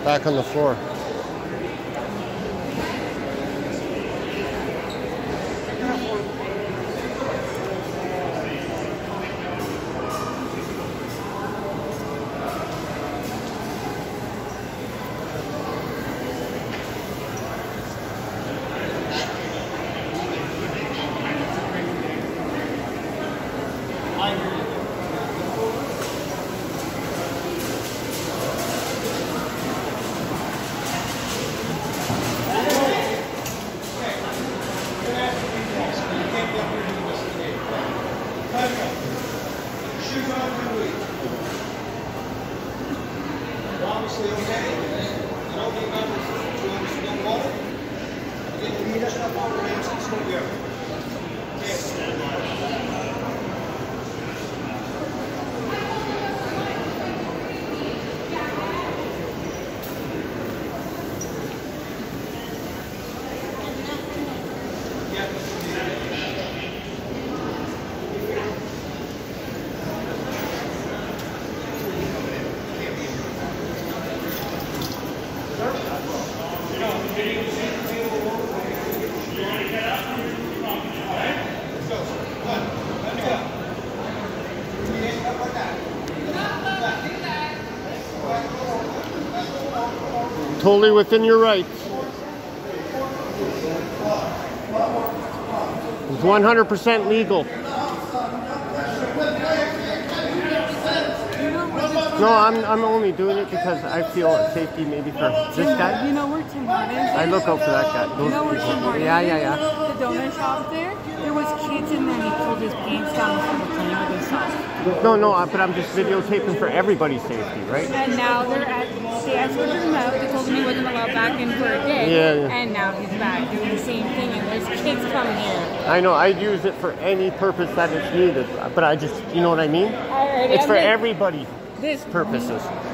back on the floor. Obviously, okay. Don't be members to understand water. You need us up on the names and smoke here. Totally within your rights. It's 100% legal. No, I'm only doing it because I feel safety maybe for this guy. You know where Tim Hortons is? I look out for that guy. You know where Tim Hortons is? Yeah. The donut shop there? There was kids in there and he pulled his pants down before the plane with himself. No, but I'm just videotaping for everybody's safety, right? And now they escorted him out. They told him he wasn't allowed back in for a day. Yeah. And now he's back doing the same thing and there's kids coming here. I know, I'd use it for any purpose that it's needed, but I just, you know what I mean? Alrighty, It's for everybody's this purposes.